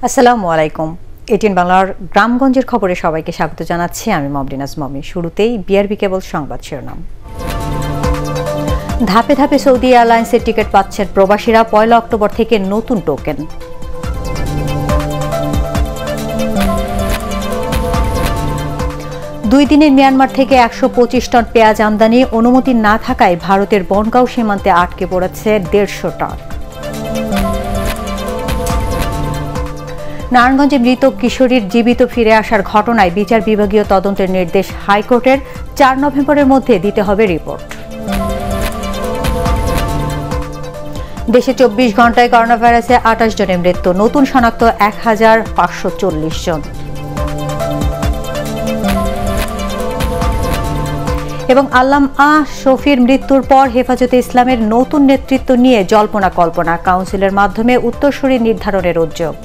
আসসালামু আলাইকুম। এটিএন বাংলার গ্রামগঞ্জের খবরে সবাইকে স্বাগত জানাচ্ছি আমি মমরিনাজ। শুরুতেই বিআরবি কেবল সংবাদ শিরোনাম। ধাপে ধাপে সৌদি এয়ারলাইন্সের টিকিট পাচ্ছেন প্রবাসীরা। 1 অক্টোবর থেকে নতুন টোকেন। দুই দিনের মিয়ানমার থেকে 125 টন পেঁয়াজ আমদানি অনুমতি না থাকায় ভারতের বনগাঁও সীমান্তে আটকে পড়েছে 150 টন। নারায়ণগঞ্জে মৃত কিশোরীর জীবিত ফিরে আসার ঘটনায় বিচার বিভাগীয় তদন্তের নির্দেশ হাইকোর্টের। 4 নভেম্বরের মধ্যে দিতে হবে রিপোর্ট। দেশে 24 ঘন্টায় করোনা ভাইরাসে 28 জনের মৃত্যু, নতুন শনাক্ত 1540 জন। এবং আল্লামা শফির মৃত্যুর পর হেফাজতে ইসলামের নতুন নেতৃত্ব নিয়ে জল্পনা কল্পনা, কাউন্সিলের মাধ্যমে উত্তরসূরি নির্ধারণের উদ্যোগ।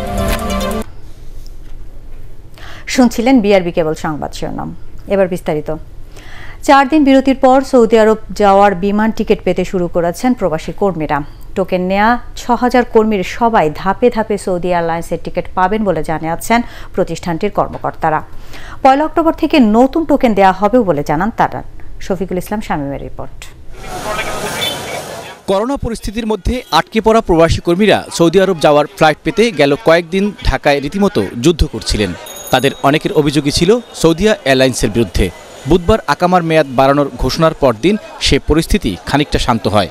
শুনছিলেন বিআরবি কেবল সংবাদ শিরোনাম। এবার বিস্তারিত। 4 দিন বিরতির পর সৌদি আরব যাওয়ার বিমান টিকিট পেতে শুরু করেছেন প্রবাসী কর্মীরা। টোকেন নেয়া 6000 কর্মীর সবাই ধাপে ধাপে সৌদি এয়ারলাইন্সের টিকিট পাবেন বলে জানিয়েছেন প্রতিষ্ঠানটির কর্মকর্তারা। 1 অক্টোবর থেকে নতুন টোকেন দেওয়া হবে বলে জানান তারা। শফিকুল ইসলাম শামীমের রিপোর্ট। করোনা পরিস্থিতির মধ্যে আটকে পড়া প্রবাসী কর্মীরা সৌদি আরব যাওয়ার ফ্লাইট পেতে গেল কয়েকদিন ঢাকায় রীতিমতো যুদ্ধ করছিলেন। তাদের অনেকের অভিযোগই ছিল সৌদিয়া এয়ারলাইন্সের বিরুদ্ধে। বুধবার আকামার মেয়াদ বাড়ানোর ঘোষণার পরদিন সে পরিস্থিতি খানিকটা শান্ত হয়।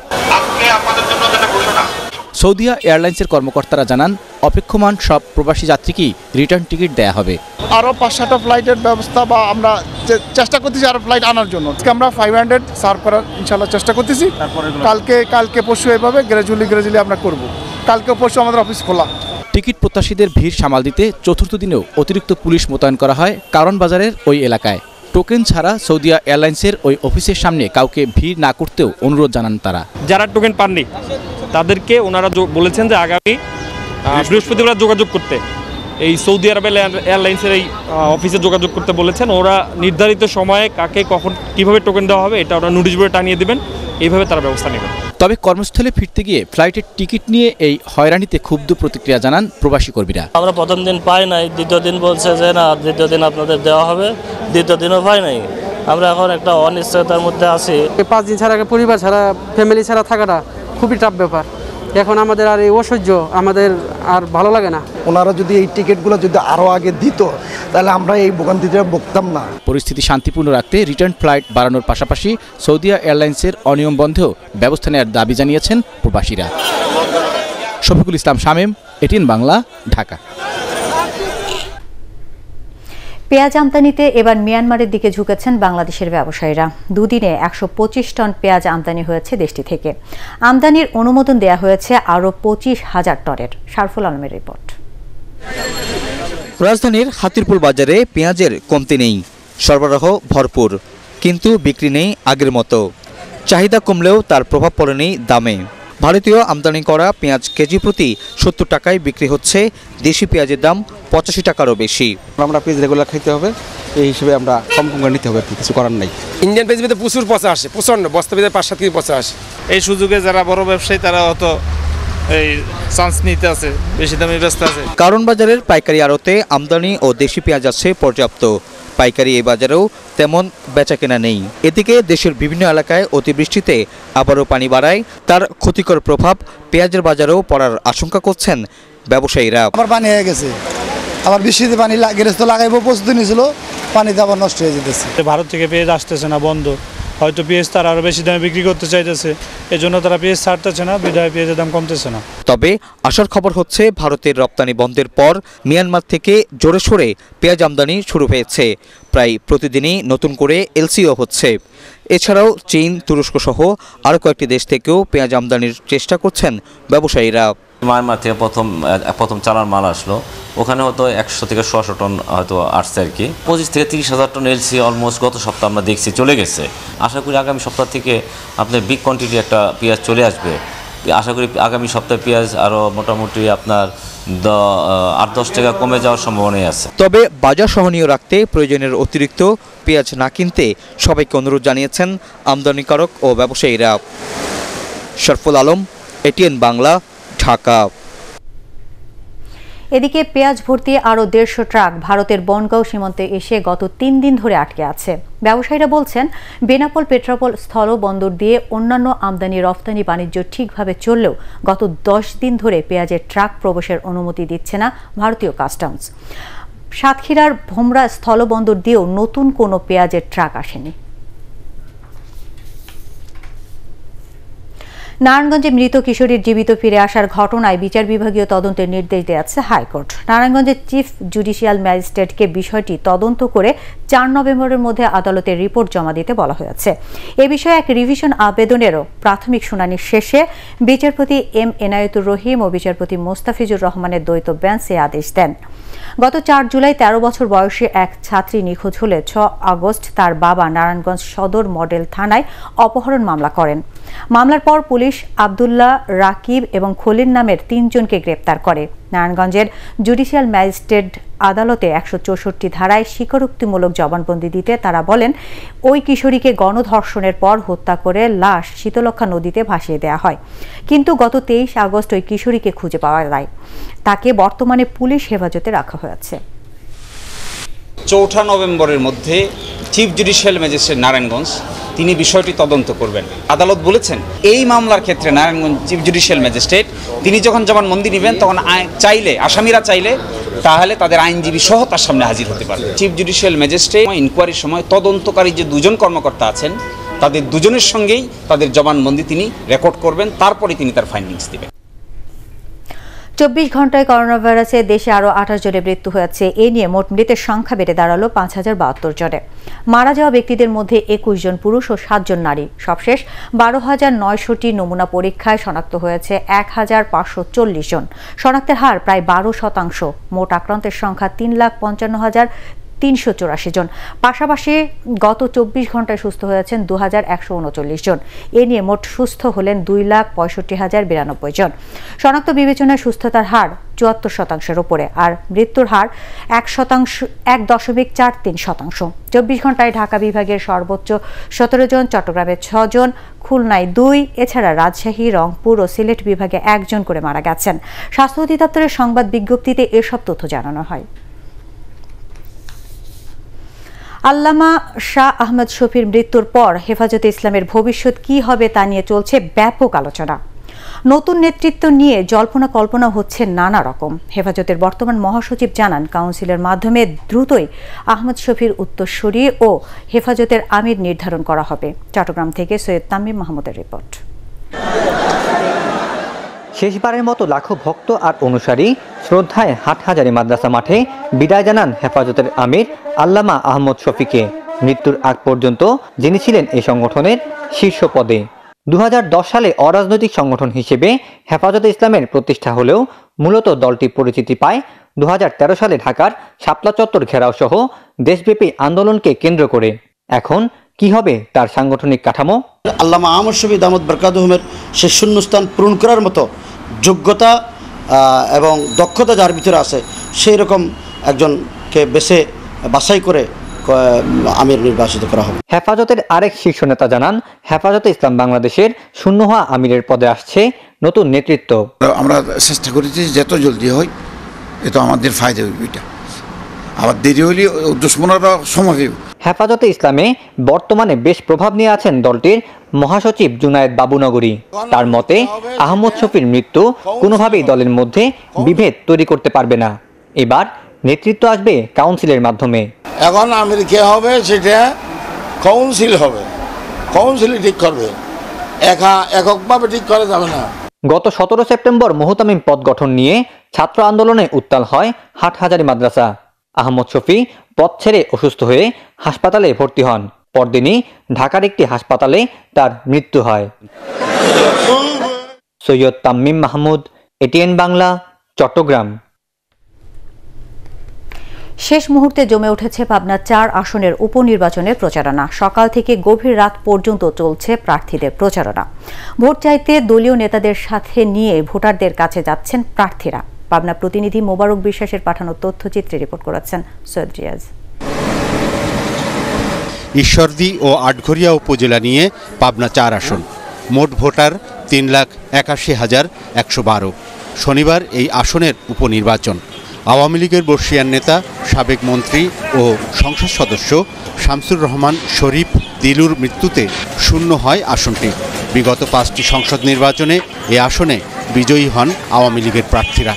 সৌদিয়া এয়ারলাইন্সের কর্মকর্তারা জানান, অপেক্ষমান সব প্রবাসী যাত্রীকেই রিটার্ন টিকিট দেয়া হবে। আরও 5-6টা ফ্লাইটের ব্যবস্থা বা আমরা চেষ্টা করতেছি আরও ফ্লাইট আনার জন্য। আজকে আমরা 500 সার্ভ করার ইনশাল্লাহ চেষ্টা করতেছি। কালকে পরশু এভাবে গ্রাজুয়ালি আমরা করব। কালকে পরশু আমাদের অফিস খোলা। টিকিট প্রত্যাশীদের ভিড় সামাল দিতে চতুর্থ দিনেও অতিরিক্ত পুলিশ মোতায়েন করা হয় কারণ বাজারের ওই এলাকায়। টোকেন ছাড়া সৌদিয়া এয়ারলাইন্সের ওই অফিসের সামনে কাউকে ভিড় না করতেও অনুরোধ জানান তারা। যারা টোকেন পাননি তাদেরকে ওনারা বলেছেন যে আগামী বৃহস্পতিবার যোগাযোগ করতে, এই সৌদি আরব এয়ারলাইন্সের এই অফিসে যোগাযোগ করতে বলেছেন। ওরা নির্ধারিত সময়ে কাকে কখন কিভাবে টোকেন দেওয়া হবে এটা ওরা নোটিশ বোর্ডে টানিয়ে দেবেন, এইভাবে তারা ব্যবস্থা নেবেন। তবে কর্মস্থলে ফিরতে গিয়ে ফ্লাইটের টিকিট নিয়ে এই হয়রানিতে ক্ষুব্ধ প্রতিক্রিয়া জানান প্রবাসী কর্মীরা। আমরা প্রথম দিন পাই নাই, দ্বিতীয় দিন বলছে যে না দ্বিতীয় দিন আপনাদের দেওয়া হবে, দ্বিতীয় দিনও পাই নাই। আমরা এখন একটা অনিশ্চয়তার মধ্যে আছি। 5 দিন ছাড়া পরিবার ছাড়া ফ্যামিলি ছাড়া থাকাটা খুবই টাফ ব্যাপার। এখন আমাদের আর এই অসহ্য, আমাদের আর ভালো লাগে না। ওনারা যদি এই টিকিটগুলো যদি আরও আগে দিত তাহলে আমরা এই ভোগান্তিতে ভুগতাম না। পরিস্থিতি শান্তিপূর্ণ রাখতে রিটার্ন ফ্লাইট বাড়ানোর পাশাপাশি সৌদিয়া এয়ারলাইন্সের অনিয়ম বন্ধেও ব্যবস্থা নেওয়ার দাবি জানিয়েছেন প্রবাসীরা। শফিকুল ইসলাম শামীম, এটিএন বাংলা, ঢাকা। পেঁয়াজ আমদানিতে এবার মিয়ানমারের দিকে ঝুঁকেছেন বাংলাদেশের ব্যবসায়ীরা। দুদিনে 125 টন পেঁয়াজ আমদানি হয়েছে দেশটি থেকে। আমদানির অনুমোদন দেয়া হয়েছে আরও 25,000 টনের। শারফুল আলমের রিপোর্ট। রাজধানীর হাতিরপুল বাজারে পেঁয়াজের কমতি নেই, সরবরাহ ভরপুর, কিন্তু বিক্রি নেই আগের মতো। চাহিদা কমলেও তার প্রভাব পড়েনি দামে। ভারতীয় আমদানি করা পেঁয়াজ কেজি প্রতি 70 টাকায় বিক্রি হচ্ছে। দেশি পেঁয়াজের দাম 85 টাকারও বেশি। আমরা পেঁয়াজ রেগুলার খাইতে হবে, এই হিসেবে আমরা কম করে নিতে হবে, কিছু করার নাই। ইন্ডিয়ান পেঁয়াজ ভিতরে প্রচুর পচা আসে, প্রচন্ড বস্তা ভিতরে 5-7 কেজি পচা আসে। এই সুযোগে যারা বড় ব্যবসায়ী তারা হয়তো এই চান্স নিতে আছে, বেশি দামে ব্যস্ত আছে। কারণ বাজারের পাইকারি আড়তে আমদানি ও দেশি পেঁয়াজ আছে পর্যাপ্ত। পাইকারি এই বাজারেও তেমন বেচাকেনা নেই। এদিকে দেশের বিভিন্ন এলাকায় অতিবৃষ্টিতে আবারও পানি বাড়ায় তার ক্ষতিকর প্রভাব পেঁয়াজের বাজারেও পড়ার আশঙ্কা করছেন ব্যবসায়ীরা। আবার পানি হয়ে গেছে, আবার বৃষ্টিতে পানি গেরেস্ত লাগাইবো প্রস্তুতি নিয়েছিল, পানিতে আবার নষ্ট হয়ে যেতেছে। ভারত থেকে পেঁয়াজ আসতেছে না, বন্ধ। হয়তো পেঁয়াজ তারা আরও বেশি দামে বিক্রি করতে চাইতেছে, এজন্য তারা পেঁয়াজ ছাড়তেছে না, বিধায় পেঁয়াজের দাম কমতেছে না। তবে আসার খবর হচ্ছে ভারতের রপ্তানি বন্ধের পর মিয়ানমার থেকে জোরে সোরে পেঁয়াজ আমদানি শুরু হয়েছে। প্রায় প্রতিদিনই নতুন করে এলসিও হচ্ছে। এছাড়াও চীন, তুরস্ক সহ আরও কয়েকটি দেশ থেকেও পেঁয়াজ আমদানির চেষ্টা করছেন ব্যবসায়ীরা। মায়ানমার থেকে প্রথম চালান মাল আসলো, ওখানে হয়তো 100 থেকে 100 টন হয়তো আসছে আর কি। 25 থেকে 30,000 টন এলসি অলমোস্ট গত সপ্তাহ আমরা দেখছি চলে গেছে। আশা করি আগামী সপ্তাহ থেকে আপনার বিগ কোয়ান্টিটি একটা পেঁয়াজ চলে আসবে। আশা করি আগামী সপ্তাহে পেঁয়াজ আরও মোটামুটি আপনার 8-10 টাকা কমে যাওয়ার সম্ভাবনাই আছে। তবে বাজার সহনীয় রাখতে প্রয়োজনের অতিরিক্ত পেঁয়াজ না কিনতে সবাইকে অনুরোধ জানিয়েছেন আমদানিকারক ও ব্যবসায়ীরা। শরফুল আলম, এটিএন বাংলা, ঢাকা। এদিকে পেঁয়াজ ভর্তি আরও 150 ট্রাক ভারতের বনগাঁও সীমান্তে এসে গত 3 দিন ধরে আটকে আছে। ব্যবসায়ীরা বলছেন, বেনাপোল পেট্রোপোল স্থল বন্দর দিয়ে অন্যান্য আমদানি রফতানি বাণিজ্য ঠিকভাবে চললেও গত 10 দিন ধরে পেঁয়াজের ট্রাক প্রবেশের অনুমতি দিচ্ছে না ভারতীয় কাস্টমস। সাতক্ষীরার ভোমরা স্থলবন্দর দিয়েও নতুন কোনো পেঁয়াজের ট্রাক আসেনি। নারায়ণগঞ্জে মৃত কিশোরীর জীবিত ফিরে আসার ঘটনায় বিচার বিভাগীয় তদন্তের নির্দেশ দিয়েছে হাইকোর্ট। নারায়ণগঞ্জের চিফ জুডিশিয়াল ম্যাজিস্ট্রেটকে বিষয়টি তদন্ত করে 4 নভেম্বরের মধ্যে আদালতে রিপোর্ট জমা দিতে বলা হয়েছে। এ বিষয়ে এক রিভিশন আবেদনেরও প্রাথমিক শুনানি শেষে বিচারপতি এম এনায়েতুর রহিম ও বিচারপতি মোস্তাফিজুর রহমানের দ্বৈত বেঞ্চ এ আদেশ দেন। গত 4 জুলাই 13 বছর বয়সী এক ছাত্রী নিখোঁজ হলে 6 আগস্ট তার বাবা নারায়ণগঞ্জ সদর মডেল থানায় অপহরণ মামলা করেন। মামলার পর পুলিশ আব্দুল্লাহ, রাকিব এবং খলিল নামের 3 জনকে গ্রেপ্তার করে। নারায়ণগঞ্জের জুডিশিয়াল ম্যাজিস্ট্রেট আদালতে 164 ধারায় স্বীকারোক্তিমূলক জবানবন্দি দিতে তারা বলেন, ওই কিশোরীকে গণধর্ষণের পর হত্যা করে লাশ শীতলক্ষা নদীতে ভাসিয়ে দেওয়া হয়। কিন্তু গত 23 আগস্ট ওই কিশোরীকে খুঁজে পাওয়া যায়। তাকে বর্তমানে পুলিশ হেফাজতে রাখা হয়েছে। 4 নভেম্বরের মধ্যে চিফ জুডিশিয়াল ম্যাজিস্ট্রেট নারায়ণগঞ্জ তিনি বিষয়টি তদন্ত করবেন। আদালত বলেছেন, এই মামলার ক্ষেত্রে নারায়ণগঞ্জ চিফ জুডিশিয়াল ম্যাজিস্ট্রেট তিনি যখন জবানবন্দি নেবেন তখন আসামিরা চাইলে তাহলে তাদের আইনজীবী সহ তার সামনে হাজির হতে পারবে। চিফ জুডিশিয়াল ম্যাজিস্ট্রেট ইনকোয়ারির সময় তদন্তকারী যে 2 জন কর্মকর্তা আছেন তাদের 2 জনের সঙ্গেই তাদের জবানবন্দি তিনি রেকর্ড করবেন, তারপরে তিনি তার ফাইন্ডিংস দিবেন। 24 ঘন্টায় করোনা ভাইরাসে দেশে আরও 28 জনের মৃত্যু হয়েছে। এ নিয়ে মোট মৃতের সংখ্যা বেড়ে দাঁড়ালো 5072 জনে। মারা যাওয়া ব্যক্তিদের মধ্যে 21 জন পুরুষ ও 7 জন নারী। সবশেষ 12,900টি নমুনা পরীক্ষায় শনাক্ত হয়েছে 1,540 জন। শনাক্তের হার প্রায় 12%। মোট আক্রান্তের সংখ্যা 3,55,384 জন। পাশাপাশি গত 24 ঘন্টায় সুস্থ হয়েছেন 2,139 জন। এ নিয়ে মোট সুস্থ হলেন 2,65,092 জন। শনাক্ত বিবেচনায় সুস্থতার হার 74% উপরে, আর মৃত্যুর হার 1.43%। 24 ঘন্টায় ঢাকা বিভাগের সর্বোচ্চ 17 জন, চট্টগ্রামে 6 জন, খুলনায় 2, এছাড়া রাজশাহী, রংপুর ও সিলেট বিভাগে 1 জন করে মারা গেছেন। স্বাস্থ্য অধিদপ্তরের সংবাদ বিজ্ঞপ্তিতে এসব তথ্য জানানো হয়। আল্লামা শাহ আহমদ শফির মৃত্যুর পর হেফাজতে ইসলামের ভবিষ্যৎ কি হবে তা নিয়ে চলছে ব্যাপক আলোচনা। নতুন নেতৃত্ব নিয়ে জল্পনা কল্পনা হচ্ছে নানা রকম। হেফাজতের বর্তমান মহাসচিব জানান, কাউন্সিলের মাধ্যমে দ্রুতই আহমদ শফির উত্তরসূরি ও হেফাজতের আমির নির্ধারণ করা হবে। চট্টগ্রাম থেকে সৈয়দ তামিম মাহমুদের রিপোর্ট। শেষবারের মতো লাখো ভক্ত আর অনুসারী শ্রদ্ধায় হাটহাজারী মাদ্রাসা মাঠে বিদায় জানান হেফাজতের আমির আল্লামা আহমদ শফিকে। মৃত্যুর আগ পর্যন্ত যিনি ছিলেন এই সংগঠনের শীর্ষ পদে। 2010 সালে অরাজনৈতিক সংগঠন হিসেবে হেফাজতে ইসলামের প্রতিষ্ঠা হলেও মূলত দলটি পরিচিতি পায় 2013 সালে ঢাকার শাপলা চত্বর ঘেরাও সহ দেশব্যাপী আন্দোলনকে কেন্দ্র করে। এখন কি হবে তার সাংগঠনিক কাঠামো? আল্লামা আহমদ শফি দামত বরকাতুহুমের সে শূন্যস্থান পূরণ করার মতো যোগ্যতা এবং দক্ষতা যার ভিতরে আছে, সেই রকম একজনকে বাছাই করে আমির নির্বাচিত করা হবে। হেফাজতের আরেক শীর্ষ নেতা জানান, হেফাজতে ইসলাম বাংলাদেশের শূন্য হওয়া আমিরের পদে আসছে নতুন নেতৃত্ব। আমরা চেষ্টা করেছি যত জলদি হয় এত আমাদের ফায়দা হবে, এটা আবার দেরি হলে দুশ্মনরা সময়। হেফাজতে ইসলামে বর্তমানে বেশ প্রভাব নিয়ে আছেন দলটির মহাসচিব জুনায়েদ বাবুনগরী। তার মতে আহমদ শফির মৃত্যু কোনোভাবেই দলের মধ্যে বিভেদ তৈরি করতে পারবে না। এবার নেতৃত্ব আসবে কাউন্সিলের মাধ্যমে। এখন আমির কে হবে সেটা কাউন্সিল হবে, কাউন্সিলই ঠিক করবে, এককভাবে ঠিক করা যাবে না। গত 17 সেপ্টেম্বর মুহতামিম পদ গঠন নিয়ে ছাত্র আন্দোলনে উত্তাল হয় হাটহাজারী মাদ্রাসা। আহমদ শফি পদ ছেড়ে অসুস্থ হয়ে হাসপাতালে ভর্তি হন। পরদিনই ঢাকার একটি হাসপাতালে তার মৃত্যু হয়। সৈয়দ তামিম মাহমুদ, ATN বাংলা, চট্টগ্রাম। শেষ মুহূর্তে জমে উঠেছে পাবনা 4 আসনের উপনির্বাচনের প্রচারণা। সকাল থেকে গভীর রাত পর্যন্ত চলছে প্রার্থীদের প্রচারণা। ভোট চাইতে দলীয় নেতাদের সাথে নিয়ে ভোটারদের কাছে যাচ্ছেন প্রার্থীরা। পাবনা প্রতিনিধি মোবারক বিশ্বাসের পাঠানো তথ্যচিত্রে রিপোর্ট করেছেন সৈয়দ রিয়াজ। ঈশ্বরদী ও আটঘরিয়া উপজেলা নিয়ে পাবনা 4 আসন, মোট ভোটার 3,81,112। শনিবার এই আসনের উপনির্বাচন। আওয়ামী লীগের বর্ষিয়ান নেতা সাবেক মন্ত্রী ও সংসদ সদস্য শামসুর রহমান শরীফ দিলুর মৃত্যুতে শূন্য হয় আসনটি। বিগত 5টি সংসদ নির্বাচনে এ আসনে বিজয়ী হন আওয়ামী লীগের প্রার্থীরা।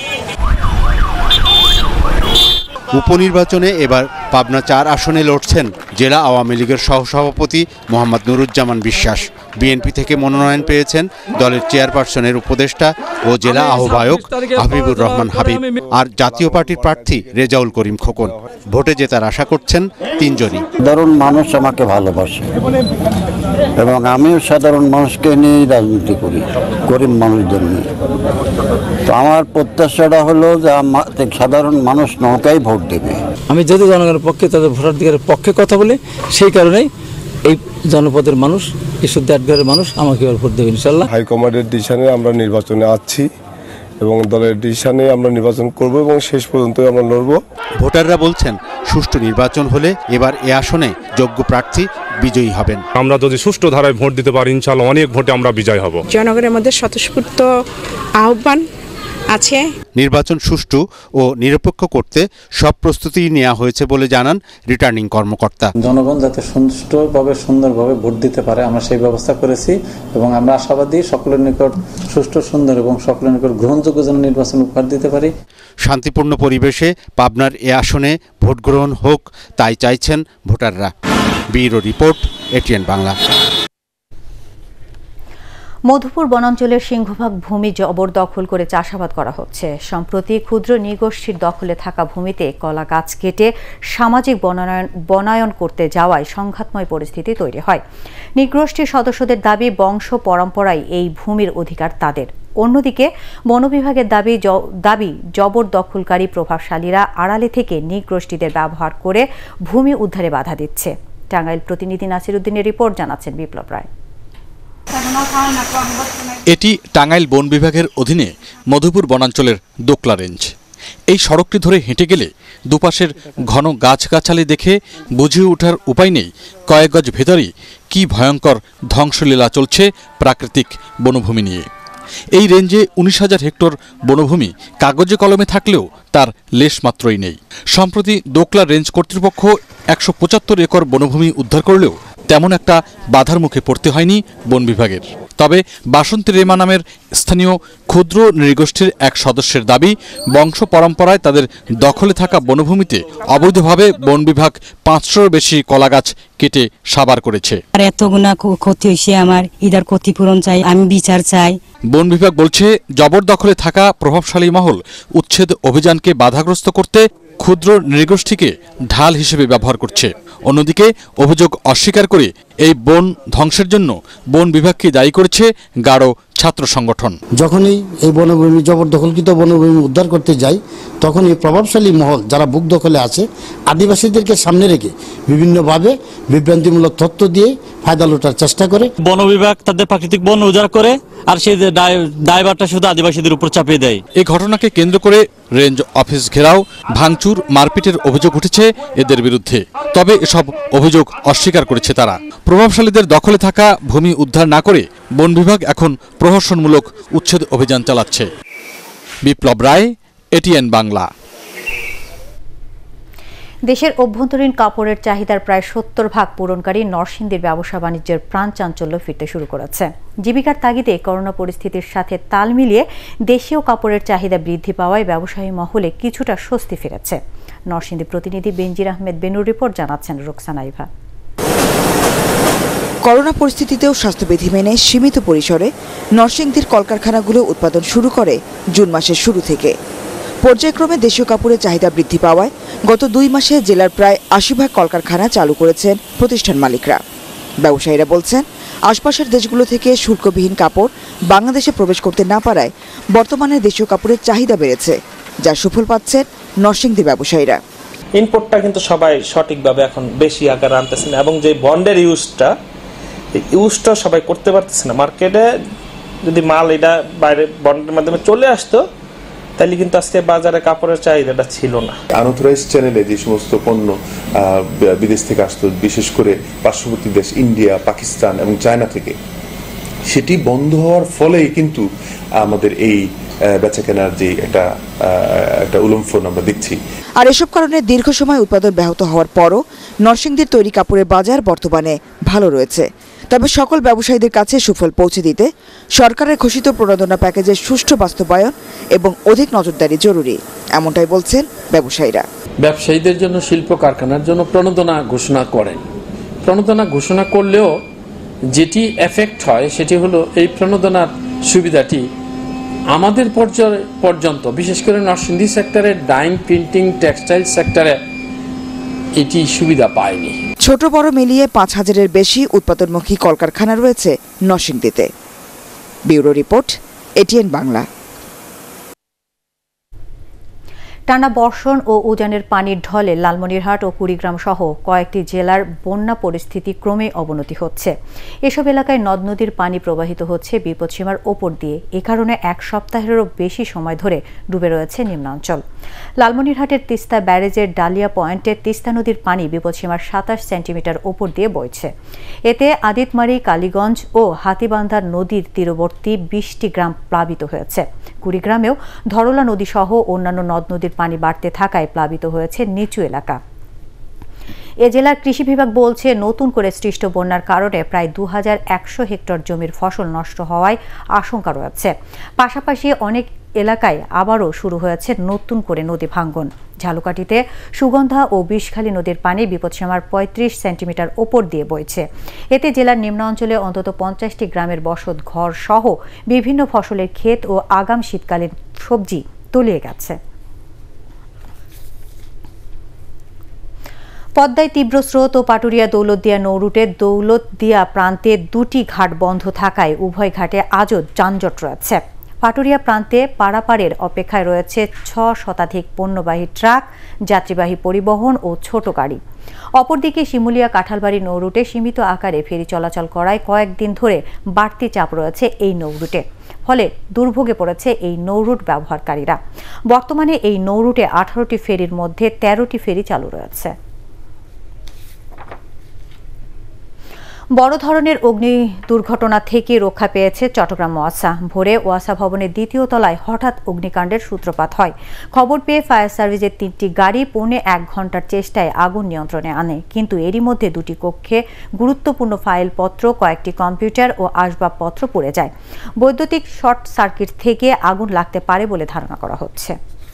উপনির্বাচনে এবার পাবনা 4 আসনে লড়ছেন জেলা আওয়ামী লীগের সহসভাপতি মোহাম্মদ নুরুজ্জামান বিশ্বাস। বিএনপি থেকে মনোনয়ন পেয়েছেন দলের চেয়ারপারসনের উপদেষ্টা ও জেলা আহ্বায়ক হাবিবুর রহমান হাবিব। আর জাতীয় পার্টির প্রার্থী রেজাউল করিম খোকন। ভোটে জেতার আশা করছেন 3 জনই। সাধারণ মানুষ আমাকে ভালোবাসে এবং আমিও সাধারণ মানুষকে নিয়ে রাজনীতি করি, গরিব মানুষদের নিয়ে। তো আমার প্রত্যাশাটা হলো যে সাধারণ মানুষ নৌকাই ভোট দেবে। আমি যদি জনগণের পক্ষে, তাদের ভোটাধিকারের পক্ষে কথা বলি, সেই কারণেই এই জনপদের মানুষ, ঈশ্বরদীঘরের মানুষ আমাকে ভোট দেবে ইনশাল্লাহ। হাইকমান্ডের ডিসিশনে আমরা নির্বাচনে আছি এবং দলের ডিসিশনে আমরা নির্বাচন করব এবং শেষ পর্যন্ত আমরা লড়ব। ভোটাররা বলছেন সুষ্ঠু নির্বাচন হলে এবার এ আসনে যোগ্য প্রার্থী বিজয়ী হবেন। আমরা যদি সুষ্ঠু ধারায় ভোট দিতে পারি ইনশাআল্লাহ অনেক ভোটে আমরা বিজয় হব। জনগণের মধ্যে স্বতঃস্ফূর্ত আহ্বান আছে। নির্বাচন সুষ্ঠু ও নিরপেক্ষ করতে সব প্রস্তুতি নেওয়া হয়েছে বলে জানান রিটার্নিং কর্মকর্তা। জনগণ যাতে সুষ্ঠুভাবে সুন্দরভাবে ভোট দিতে পারে আমরা সেই ব্যবস্থা করেছি এবং আমরা আশাবাদী সকলের নিকট সুষ্ঠু, সুন্দর এবং সকলের নিকট গ্রহণযোগ্য যেন নির্বাচন উপহার দিতে পারি। শান্তিপূর্ণ পরিবেশে পাবনার এ আসনে ভোট গ্রহণ হোক তাই চাইছেন ভোটাররা। Bureau report, ATN Bangla. Madhupur বনাঞ্চলের সিংহভাগ ভূমি জবরদখল করে চাষাবাদ করা হচ্ছে। সম্প্রতি ক্ষুদ্র নৃগোষ্ঠীর দখলে থাকা ভূমিতে কলা গাছ কেটে সামাজিক বনায়ন করতে যাওয়ায় সংঘাতময় পরিস্থিতি তৈরি হয়। নৃগোষ্ঠীর সদস্যদের দাবি, বংশ পরম্পরায় এই ভূমির অধিকার তাদের। অন্যদিকে বন বিভাগের দাবি জবরদখলকারী প্রভাবশালীরা আড়ালে থেকে নৃগোষ্ঠীদের ব্যবহার করে ভূমি উদ্ধারে বাধা দিচ্ছে। টাঙ্গাইল প্রতিনিধি নাসির উদ্দিনের রিপোর্ট, জানাচ্ছেন বিপ্লব রায়। এটি টাঙ্গাইল বন বিভাগের অধীনে মধুপুর বনাঞ্চলের দোকলা রেঞ্জ। এই সড়কটি ধরে হেঁটে গেলে দুপাশের ঘন গাছগাছালি দেখে বুঝে ওঠার উপায় নেই কয়েক গজ ভেতরেই কি ভয়ঙ্কর ধ্বংসলীলা চলছে প্রাকৃতিক বনভূমি নিয়ে। এই রেঞ্জে 19,000 হেক্টর বনভূমি কাগজে কলমে থাকলেও তার লেশমাত্রই নেই। সম্প্রতি দোকলা রেঞ্জ কর্তৃপক্ষ 175 একর বনভূমি উদ্ধার করলেও তেমন একটা বাধার মুখে পড়তে হয়নি বন বিভাগের। তবে বাসন্তী রেমা নামের স্থানীয় ক্ষুদ্র নৃগোষ্ঠীর এক সদস্যের দাবি, বংশ পরম্পরায় তাদের দখলে থাকা বনভূমিতে অবৈধভাবে বন বিভাগ 500-র বেশি কলাগাছ কেটে সাবার করেছে। আর এতগুনা ক্ষতি হয়েছে, আমার ইদার ক্ষতিপূরণ চাই, আমি বিচার চাই। বন বিভাগ বলছে জবরদখলে থাকা প্রভাবশালী মহল উচ্ছেদ অভিযানকে বাধাগ্রস্ত করতে ক্ষুদ্র নৃগোষ্ঠীকে ঢাল হিসেবে ব্যবহার করছে। অন্যদিকে অভিযোগ অস্বীকার করে এই বন ধ্বংসের জন্য বন বিভাগকে দায়ী করেছে গারো ছাত্র সংগঠন। যখনই এই বনভূমি জবরদখলকৃত বনভূমি উদ্ধার করতে যাই, তখন এই প্রভাবশালী মহল যারা বুক দখলে আছে আদিবাসীদেরকে সামনে রেখে বিভিন্নভাবে বিভ্রান্তিমূলক তথ্য দিয়ে ফায়দা লোটার চেষ্টা করে। বন বিভাগ তাদের প্রাকৃতিক বন উজাড় করে আর সেই দায়ভারটা শুধু আদিবাসীদের উপর চাপিয়ে দেয়। এই ঘটনাকে কেন্দ্র করে রেঞ্জ অফিস ঘেরাও, ভাঙচুর, মারপিটের অভিযোগ উঠেছে এদের বিরুদ্ধে। তবে এসব অভিযোগ অস্বীকার করেছে তারা। প্রভাবশালীদের দখলে থাকা ভূমি উদ্ধার না করে বন বিভাগ এখন প্রহসনমূলক উচ্ছেদ অভিযান চালাচ্ছে। বিপ্লব রায়, ATN বাংলা। দেশের অভ্যন্তরীণ কাপড়ের চাহিদার প্রায় 70% পূরণকারী নরসিংদীর ব্যবসা বাণিজ্যের প্রাণ চাঞ্চল্য ফিরতে শুরু করেছে। জীবিকার তাগিদে করোনা পরিস্থিতির সাথে তাল মিলিয়ে দেশীয় কাপড়ের চাহিদা বৃদ্ধি পাওয়ায় ব্যবসায়ী মহলে কিছুটা স্বস্তি ফিরেছে। নরসিংদী প্রতিনিধি বেনজির আহমেদ বেনুর রিপোর্ট, জানাচ্ছেন রোকসানা ইভা। করোনা পরিস্থিতিতেও স্বাস্থ্যবিধি মেনে সীমিত পরিসরে নরসিংদীর কলকারখানাগুলো উৎপাদন শুরু করে জুন মাসের শুরু থেকে। পর্যায়ক্রমে দেশীয় কাপড়ের চাহিদা বৃদ্ধি পাওয়ায় গত 2 মাসে জেলার প্রায় 80% কলকারখানা চালু করেছেন প্রতিষ্ঠান মালিকরা। ব্যবসায়ীরা বলছেন, আশপাশের দেশগুলো থেকে শুল্কবিহীন কাপড় বাংলাদেশে প্রবেশ করতে না পারায় বর্তমানে দেশীয় কাপড়ের চাহিদা বেড়েছে, যার সুফল পাচ্ছেন নরসিংদী ব্যবসায়ীরা। ইনপুটটা কিন্তু সবাই সঠিকভাবে এখন বেশি আকার আনতেছে না এবং যে বন্ডের ইউজটা সবাই করতে পারতেছে না। মার্কেটে যদি মাল এটা বাইরে বন্ডের মাধ্যমে চলে আসতো তাহলে কিন্তু আজকে বাজারে কাপড়ের চাহিদাটা ছিল না। আনঅথরাইজড চ্যানেলে যে সমস্ত পণ্য বিদেশ থেকে আসতো, বিশেষ করে পার্শ্ববর্তী দেশ ইন্ডিয়া, পাকিস্তান এবং চায়না থেকে, সেটি বন্ধ হওয়ার ফলেই কিন্তু আমাদের এই বেচা কেনার যে একটা উলম্ফন আমরা দেখছি। আর এসব কারণে দীর্ঘ সময় উৎপাদন ব্যাহত হওয়ার পরও নরসিংদীর তৈরি কাপড়ের বাজার বর্তমানে ভালো রয়েছে। তবে সকল ব্যবসায়ীদের কাছে সুফল পৌঁছে দিতে সরকারের ঘোষিত প্রণোদনা প্যাকেজের সুষ্ঠু বাস্তবায়ন এবং অধিক নজরদারি জরুরি, এমনটাই বলছেন ব্যবসায়ীরা। ব্যবসায়ীদের জন্য, শিল্প কারখানার জন্য প্রণোদনা ঘোষণা করেন। প্রণোদনা ঘোষণা করলেও যেটি এফেক্ট হয় সেটি হলো এই প্রণোদনার সুবিধাটি আমাদের পর্যন্ত, বিশেষ করে নরসিংদী সেক্টরে, ডাইং, প্রিন্টিং, টেক্সটাইল সেক্টরে এটি সুবিধা পায়নি। ছোট বড় মিলিয়ে ৫,০০০-এর বেশি উৎপাদনমুখী কলকারখানা রয়েছে নরসিংদীতে। Bureau report, ATN Bangla. টানা বর্ষণ ও উজানের পানির ঢলে লালমনিরহাট ও কুড়িগ্রাম সহ কয়েকটি জেলার বন্যা পরিস্থিতি ক্রমে অবনতি হচ্ছে। এসব এলাকায় নদ নদীর পানি প্রবাহিত হচ্ছে বিপদসীমার ওপর দিয়ে। এ কারণে এক সপ্তাহেরও বেশি সময় ধরে ডুবে রয়েছে নিম্নাঞ্চল। লালমনিরহাটের তিস্তা ব্যারেজের ডালিয়া পয়েন্টে তিস্তা নদীর পানি বিপদসীমার ২৭ সেন্টিমিটার ওপর দিয়ে বইছে। এতে আদিতমারি, কালীগঞ্জ ও হাতিবান্ধা নদীর তীরবর্তী ২০টি গ্রাম প্লাবিত হয়েছে। কুড়িগ্রামেও ধরলা নদী সহ অন্যান্য নদ নদীর পানি বাড়তে থাকায় প্লাবিত হয়েছে নিচু এলাকা। এ জেলার কৃষি বিভাগ বলছে, নতুন করে সৃষ্ট বন্যার কারণে প্রায় ২১০০ হেক্টর জমির ফসল নষ্ট হওয়ার আশঙ্কা রয়েছে। পাশাপাশি অনেক এলাকায় আবারও শুরু হয়েছে নতুন করে নদী ভাঙ্গন। ঝালকাঠিতে সুগন্ধা ও বিষখালী নদীর পানি বিপদসীমার ৩৫ সেন্টিমিটার ওপর দিয়ে বইছে। এতে জেলার নিম্নাঞ্চলে অন্তত ৫০টি গ্রামের বসত ঘর সহ বিভিন্ন ফসলের ক্ষেত ও আগাম শীতকালীন সবজি তলিয়ে গেছে। পদ্মায় তীব্র স্রোত ও পাটুরিয়া দৌলতদিয়া নৌরুটে দৌলতদিয়া প্রান্তে দুটি ঘাট বন্ধ থাকায় উভয় ঘাটে আজও যানজট রয়েছে। পাটুরিয়া প্রান্তে পারাপারের অপেক্ষায় রয়েছে ৬ শতাধিক পণ্যবাহী ট্রাক, যাত্রীবাহী পরিবহন ও ছোট গাড়ি। অপরদিকে শিমুলিয়া কাঁঠালবাড়ি নৌরুটে সীমিত আকারে ফেরি চলাচল করায় কয়েকদিন ধরে বাড়তি চাপ রয়েছে এই নৌরুটে। ফলে দুর্ভোগে পড়েছে এই নৌরুট ব্যবহারকারীরা। বর্তমানে এই নৌরুটে ১৮টি ফেরির মধ্যে ১৩টি ফেরি চালু রয়েছে। বড় ধরনের অগ্নি দুর্ঘটনা থেকে রক্ষা পেয়েছে চট্টগ্রাম ওয়াসা। ভোরে ওয়াসা ভবনের ২য় তলায় হঠাৎ অগ্নিকাণ্ডের সূত্রপাত হয়। খবর পেয়ে ফায়ার সার্ভিসের ৩টি গাড়ি পৌনে ১ ঘন্টার চেষ্টায় আগুন নিয়ন্ত্রণে আনে, কিন্তু এরই মধ্যে দুটি কক্ষে গুরুত্বপূর্ণ ফাইলপত্র, কয়েকটি কম্পিউটার ও আসবাবপত্র পুড়ে যায়। বৈদ্যুতিক শর্ট সার্কিট থেকে আগুন লাগতে পারে বলে ধারণা করা হচ্ছে।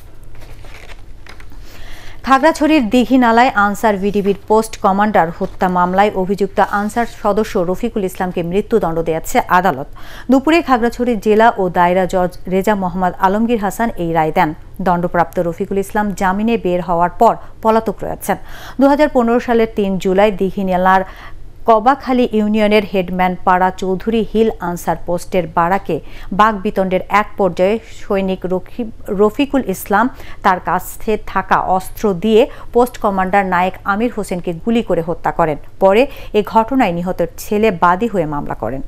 খাগড়াছড়ির দীঘিনালায় আনসার ভিডিবির পোস্ট কমান্ডার হত্যা মামলায় অভিযুক্ত আনসার সদস্য রফিকুল ইসলামকে মৃত্যুদণ্ড দিয়েছে আদালত। দুপুরে খাগড়াছড়ি জেলা ও দায়রা জজ রেজা মোহাম্মদ আলমগীর হাসান এই রায় দেন। দণ্ডপ্রাপ্ত রফিকুল ইসলাম জামিনে বের হওয়ার পর পলাতক রয়েছেন। ২০১৫ সালের ৩ জুলাই দীঘিনালার কবাখালী ইউনিয়নের হেডম্যান পাড়া চৌধুরী হিল আনসার পোস্টের বারাকে বাকবিতণ্ডের এক পর্যায়ে সৈনিক রফিকুল ইসলাম তার কাছে থাকা অস্ত্র দিয়ে পোস্ট কমান্ডার নায়েক আমির হোসেনকে গুলি করে হত্যা করেন। পরে এ ঘটনায় নিহতের ছেলে বাদী হয়ে মামলা করেন।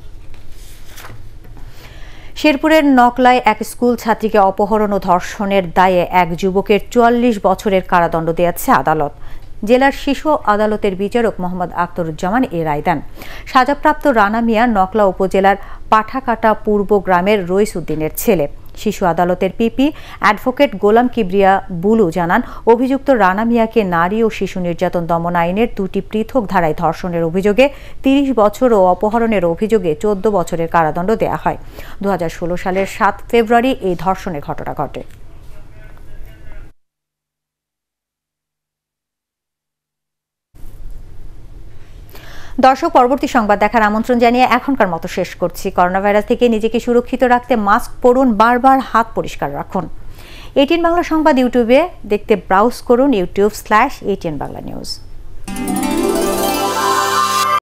শেরপুরের নকলায় এক স্কুল ছাত্রীকে অপহরণ ও ধর্ষণের দায়ে এক যুবকের ৪৪ বছরের কারাদণ্ড দিয়েছে আদালত। জেলার শিশু আদালতের বিচারক মোহাম্মদ আখতারুজ্জামান এ রায় দেন। সাজাপ্রাপ্ত রানা মিয়া নকলা উপজেলার পাঠাকাটা পূর্ব গ্রামের রইস উদ্দিনের ছেলে। শিশু আদালতের পিপি অ্যাডভোকেট গোলাম কিবরিয়া বুলু জানান, অভিযুক্ত রানা মিয়াকে নারী ও শিশু নির্যাতন দমন আইনের ২টি পৃথক ধারায় ধর্ষণের অভিযোগে ৩০ বছর ও অপহরণের অভিযোগে ১৪ বছরের কারাদণ্ড দেওয়া হয়। ২০১৬ সালের ৭ ফেব্রুয়ারি এই ধর্ষণের ঘটনা ঘটে। দর্শক, পরবর্তী সংবাদ দেখার আমন্ত্রণ জানিয়ে এখনকার মতো শেষ করছি। করোনা ভাইরাস থেকে নিজেকে সুরক্ষিত রাখতে মাস্ক পরুন, বারবার হাত পরিষ্কার রাখুন। ATN বাংলা সংবাদ ইউটিউবে দেখতে ব্রাউজ করুন youtube/ATN বাংলা নিউজ।